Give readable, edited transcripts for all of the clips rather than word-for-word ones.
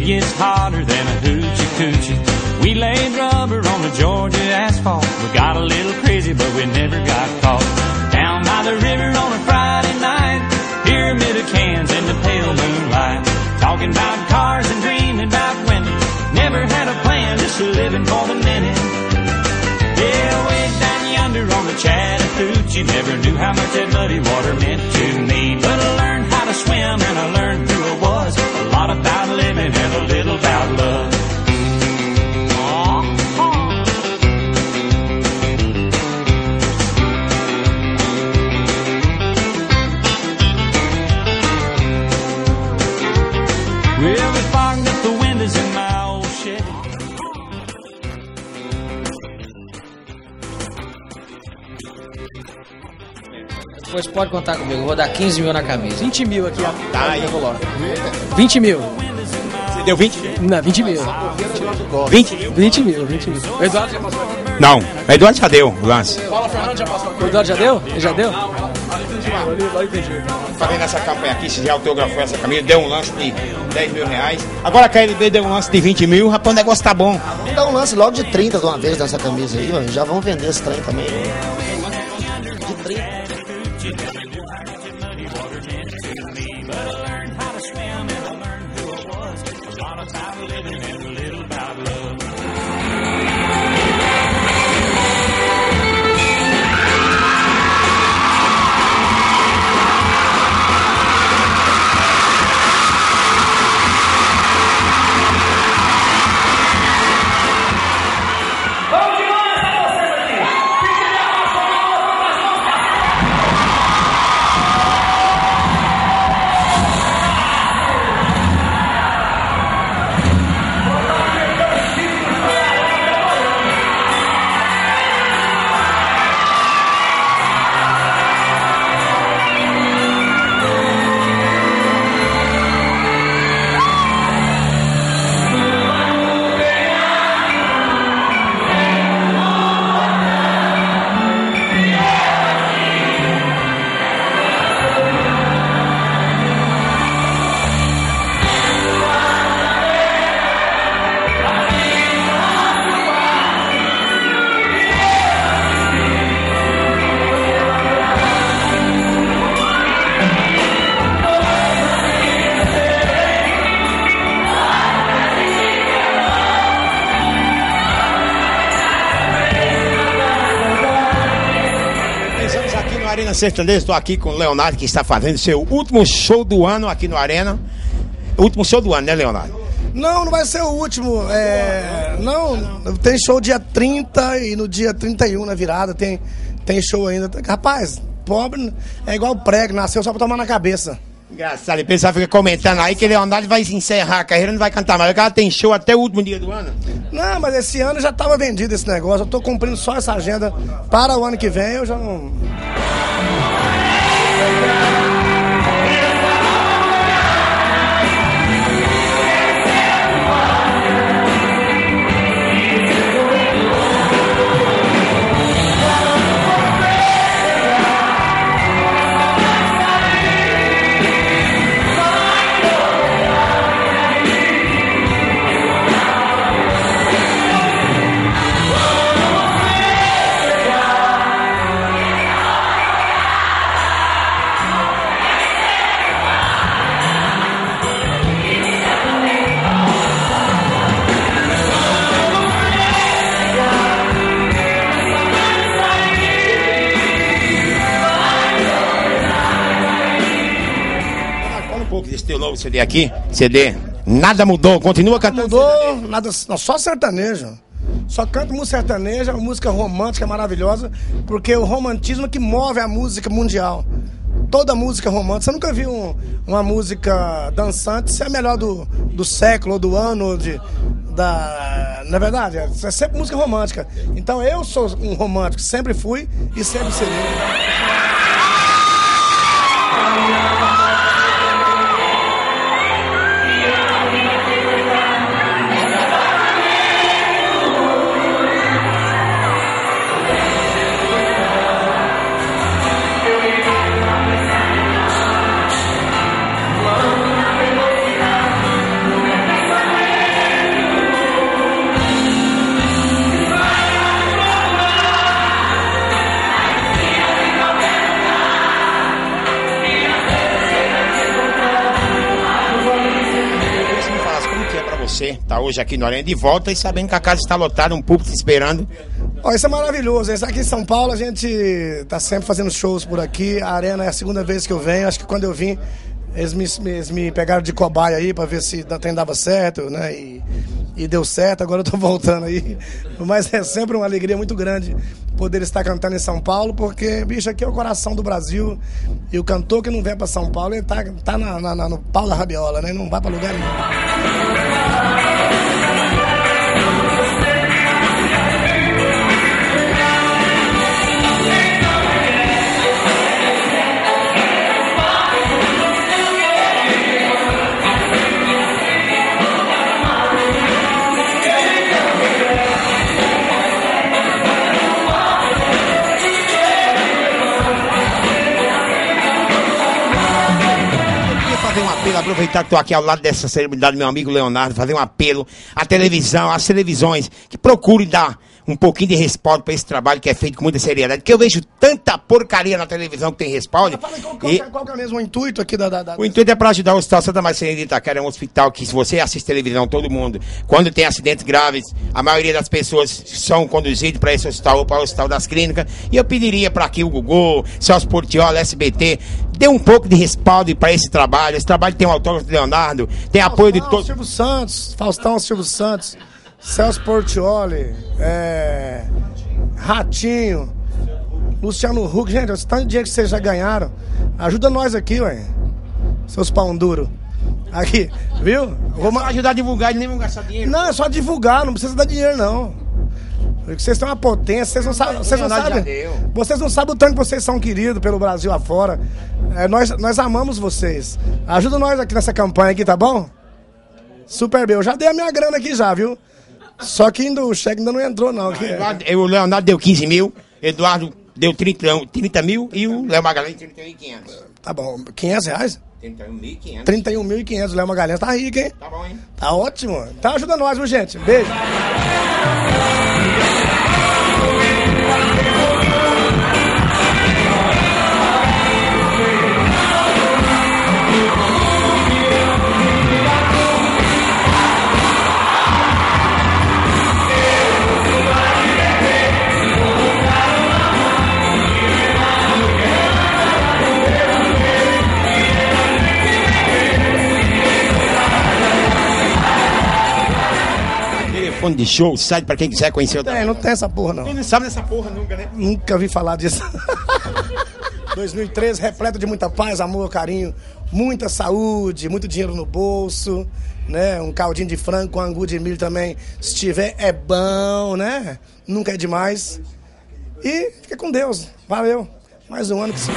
gets hotter than a hoochie coochie. We laid rubber on the Georgia asphalt. We got a little crazy, but we never got caught. Down by the river on a Friday night, pyramid of cans in the pale moonlight. Talking about cars and dreaming about women. Never had a plan, just living for the minute. Yeah, way down yonder on the Chattahoochee, never knew how much that muddy water meant to me. But I learned how to swim and I learned who I was. A lot about living and a little about love. Well, we fogged up the windows in my old Chevy. Depois pode contar comigo, eu vou dar 15 mil na camisa. 20 mil aqui, ó. Tá aí. 20 mil. Você deu 20 mil? Não, 20 mil. 20 mil? 20 mil, 20 mil. O Eduardo já passou? Não, o Eduardo já deu o lance. Paula Fernando já passou? O Eduardo já deu? Ele já deu? Falei nessa campanha aqui, se já autografou essa camisa, deu um lance de 10 mil reais. Agora a KLB deu um lance de 20 mil, rapaz, o negócio tá bom. Vamos dar um lance logo de 30 de uma vez nessa camisa aí, mano. Já vão vender esse trem também. De 30. Arena Sertaneja, estou aqui com o Leonardo, que está fazendo seu último show do ano aqui no Arena. O último show do ano, né, Leonardo? Não, não vai ser o último. Não, tem show dia 30 e no dia 31 na virada tem show ainda. Rapaz, pobre é igual prego, nasceu só pra tomar na cabeça. Engraçado, o pessoal fica comentando aí que o Leonardo vai encerrar a carreira, não vai cantar mais. O cara tem show até o último dia do ano. Não, mas esse ano já estava vendido esse negócio. Eu tô cumprindo só essa agenda para o ano que vem, eu já não... Teu novo CD aqui, CD, nada mudou, continua cantando. Mudou, nada, não, só sertanejo. Só canto música sertaneja, música romântica maravilhosa, porque o romantismo é que move a música mundial. Toda música romântica, você nunca viu uma música dançante ser a melhor do século, ou do ano, na verdade, é sempre música romântica. Então eu sou um romântico, sempre fui e sempre serei. você estar hoje aqui no Arena de volta e sabendo que a casa está lotada, um público esperando. Ó, isso é maravilhoso. Aqui em São Paulo a gente tá sempre fazendo shows por aqui. A Arena é a segunda vez que eu venho. Acho que quando eu vim, eles me pegaram de cobaia aí pra ver se o trem dava certo, né? E deu certo, agora eu tô voltando aí. Mas é sempre uma alegria muito grande poder estar cantando em São Paulo, porque, bicho, aqui é o coração do Brasil. E o cantor que não vem pra São Paulo, ele tá no pau da rabiola, né? Ele não vai pra lugar nenhum. Aproveitar que estou aqui ao lado dessa celebridade, meu amigo Leonardo, fazer um apelo à televisão, às televisões, que procurem dar um pouquinho de respaldo para esse trabalho que é feito com muita seriedade, porque eu vejo tanta porcaria na televisão que tem respaldo. Qual que é mesmo o intuito aqui da... O intuito é para ajudar o Hospital Santa Marcelina de Itaquera, é um hospital que, se você assiste televisão, todo mundo, quando tem acidentes graves, a maioria das pessoas são conduzidas para esse hospital ou para o Hospital das Clínicas, e eu pediria para aqui o Gugu, Celso Portiolli, SBT, dê um pouco de respaldo para esse trabalho tem um autógrafo do Leonardo, tem apoio de todos. Faustão Silvio Santos, Celso Portiolli, Ratinho, Luciano Huck. Gente, esse tanto de dinheiro que vocês já ganharam, ajuda nós aqui, ué. Seus pão duro. Aqui, viu? Vamos ajudar a divulgar, eles nem vão gastar dinheiro. Não, é só divulgar, não precisa dar dinheiro, não. Porque vocês têm uma potência, vocês não sabem. Vocês não sabem o tanto que vocês são queridos pelo Brasil afora. Nós amamos vocês. Ajuda nós aqui nessa campanha aqui, tá bom? Super bem. Eu já dei a minha grana aqui já, viu? Só que o cheque ainda não entrou, não. O Leonardo deu 15 mil, Eduardo deu 30 mil e o Léo Magalhães 31.500. Tá bom. 500 reais? 31.500. 31.500. O Léo Magalhães tá rico, hein? Tá bom, hein? Tá ótimo. Então ajuda nós, viu, gente? Beijo. Telefone de show, site pra quem quiser conhecer o trabalho. Não tem essa porra, não. Quem não sabe dessa porra nunca, né? Nunca vi falar disso. 2013, repleto de muita paz, amor, carinho, muita saúde, muito dinheiro no bolso, né? Um caldinho de frango com angu de milho também, se tiver, é bom, né? Nunca é demais. E fica com Deus. Valeu. Mais um ano que se...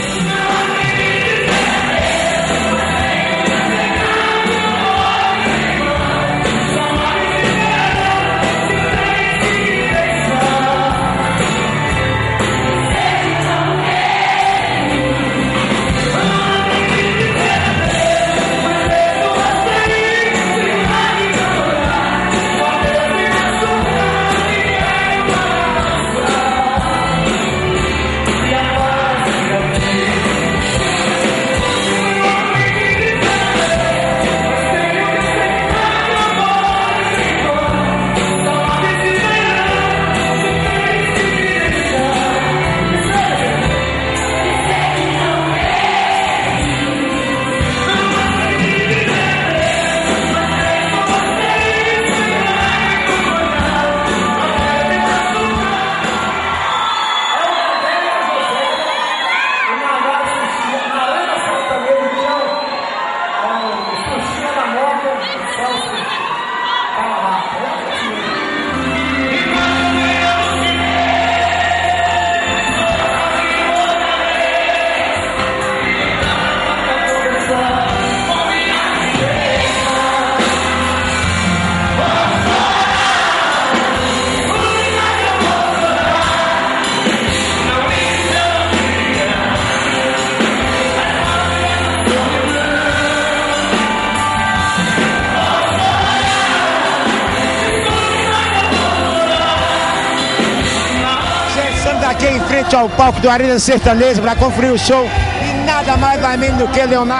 Aqui em frente ao palco do Arena Sertaneja para conferir o show e nada mais vai menos do que Leonardo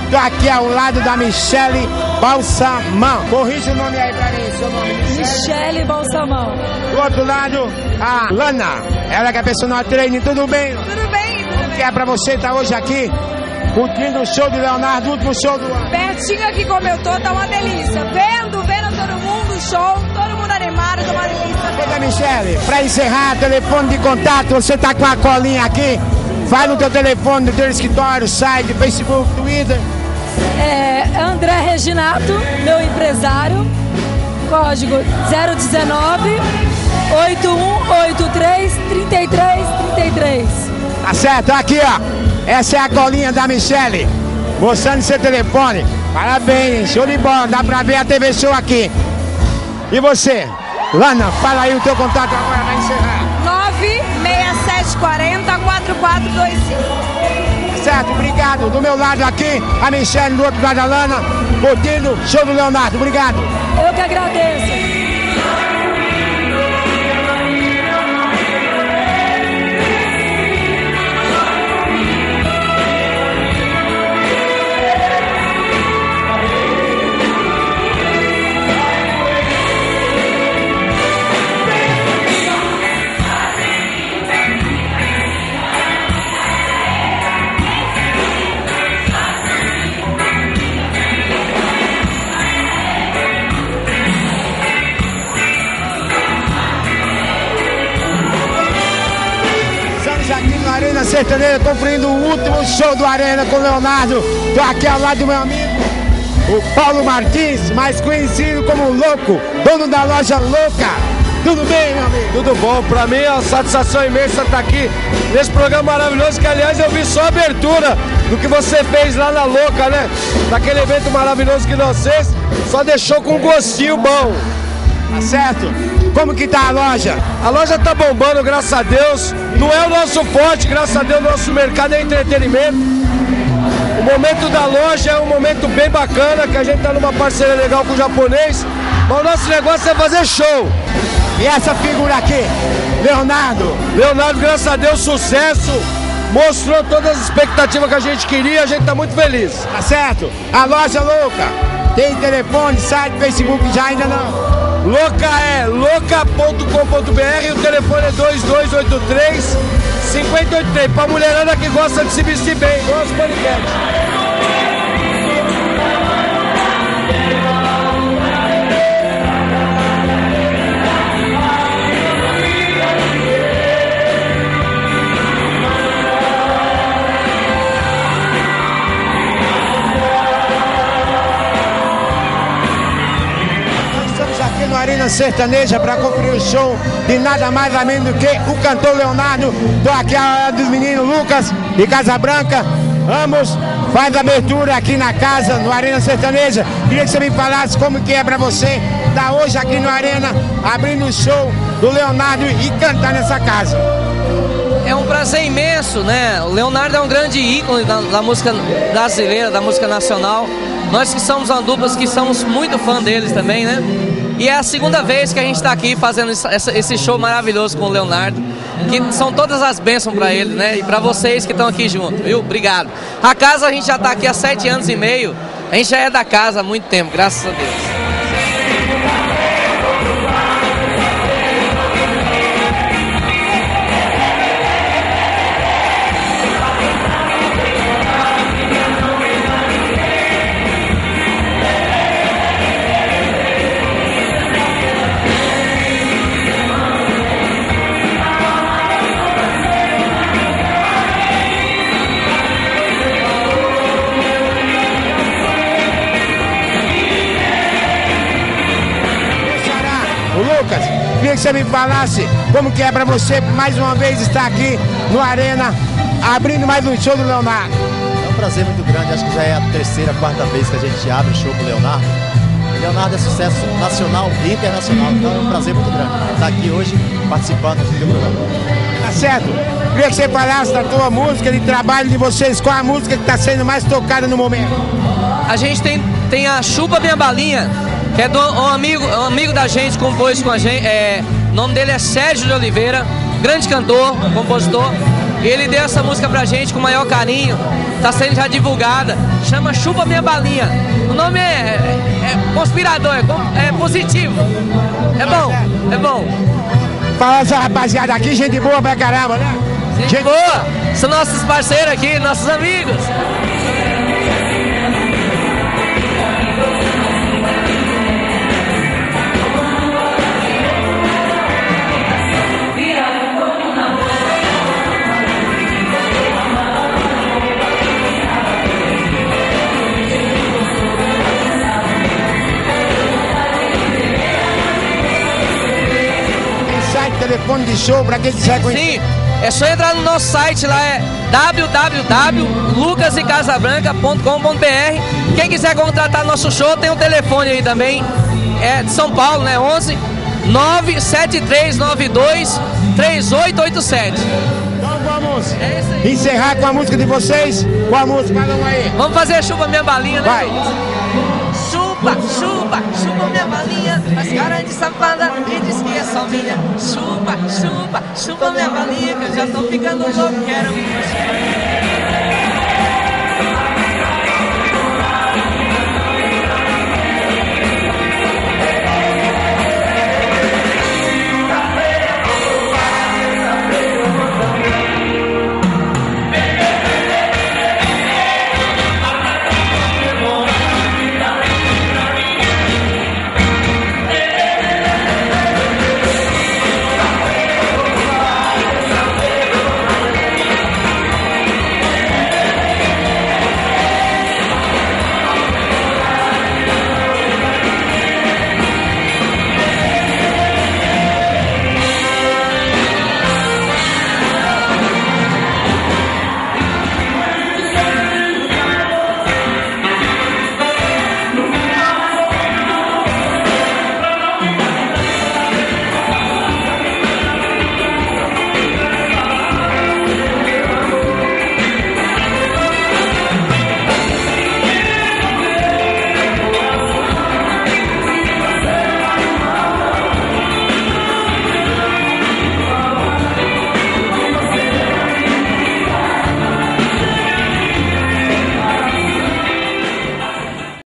Tô aqui ao lado da Michele Balsamão. Corrija o nome aí pra mim, seu nome. Michele Balsamão. Do outro lado, a Lana. Ela que é personal trainer. Tudo bem? Tudo bem, tudo bem. Que é pra você estar hoje aqui, curtindo o show do Leonardo, o último show do ano. Pertinho aqui como eu tô, tá uma delícia. Vendo todo mundo, show, todo mundo animado, tá uma delícia. Ô, Michele, pra encerrar, telefone de contato, você tá com a colinha aqui, vai no teu telefone, no teu escritório, site, Facebook, Twitter. André Reginato, meu empresário, código 019 8183 3333. Tá certo, aqui ó, essa é a colinha da Michele, mostrando seu telefone. Parabéns, show de bola, dá pra ver a TV Show aqui. E você, Lana, fala aí o teu contato agora pra encerrar. 96740 4425. Certo, obrigado. Do meu lado aqui, a Michele, do outro lado a Lana, curtindo show do Leonardo. Obrigado. Eu que agradeço. Aqui no Arena Sertaneja, conferindo o último show do Arena com o Leonardo. Tô aqui ao lado do meu amigo, o Paulo Martins, mais conhecido como Louco, dono da loja Louca. Tudo bem, meu amigo? Tudo bom, pra mim é uma satisfação imensa estar aqui nesse programa maravilhoso, que aliás eu vi só a abertura do que você fez lá na Louca, né? Daquele evento maravilhoso que nós fez, só deixou com um gostinho bom. Tá certo? Como que tá a loja? A loja tá bombando, graças a Deus. Não é o nosso forte, graças a Deus, nosso mercado é entretenimento. O momento da loja é um momento bem bacana, que a gente tá numa parceria legal com o japonês. Mas o nosso negócio é fazer show. E essa figura aqui, Leonardo? Leonardo, graças a Deus, sucesso. Mostrou todas as expectativas que a gente queria, a gente tá muito feliz. Tá certo? A loja Louca tem telefone, site, Facebook, já ainda não? Louca é louca.com.br, o telefone é 2283 583, pra mulherada que gosta de se vestir bem, igual os paniquetes. Arena Sertaneja para conferir o show de nada mais ou menos do que o cantor Leonardo. Tô aqui ao lado dos meninos Lucas e Casa Branca. Ambos faz abertura aqui na casa, no Arena Sertaneja. Queria que você me falasse como que é para você estar hoje aqui no Arena, abrindo o show do Leonardo e cantar nessa casa. É um prazer imenso, né? O Leonardo é um grande ícone da música brasileira, da música nacional. Nós que somos uma dupla que somos muito fã deles também, né? E é a segunda vez que a gente está aqui fazendo esse show maravilhoso com o Leonardo, que são todas as bênçãos para ele, né? E para vocês que estão aqui junto, viu? Obrigado. A casa, a gente já está aqui há 7 anos e meio, a gente já é da casa há muito tempo, graças a Deus. Lucas, queria que você me falasse como que é pra você mais uma vez estar aqui no Arena, abrindo mais um show do Leonardo. É um prazer muito grande, acho que já é a 3ª, 4ª vez que a gente abre show com o Leonardo. O Leonardo é sucesso nacional e internacional, então é um prazer muito grande estar aqui hoje participando do programa. Tá certo? Queria que você falasse da tua música, de trabalho de vocês, qual a música que está sendo mais tocada no momento? A gente tem a Chupa Minha Balinha, que é um amigo da gente, compôs com a gente. O nome dele é Sérgio de Oliveira, grande cantor, compositor. E ele deu essa música pra gente com o maior carinho. Tá sendo já divulgada. Chama Chupa Minha Balinha. O nome é conspirador, é positivo. É bom, é bom. Fala essa rapaziada aqui, gente boa pra caramba, né? Gente boa. São nossos parceiros aqui, nossos amigos. Telefone de show pra quem quiser conhecer. Sim, é só entrar no nosso site lá, é www.lucasecasabranca.com.br. Quem quiser contratar nosso show, tem um telefone aí também, é de São Paulo, né? 11 97392 3887. Então vamos encerrar com a música de vocês. Com a música, cada um aí. Vamos fazer Chupa Minha Balinha, né? Vai. Chupa, chupa, chupa minha balinha, faz cara de safada e diz que é só minha. Chupa, chupa, chupa minha balinha, que eu já tô ficando louco, quero me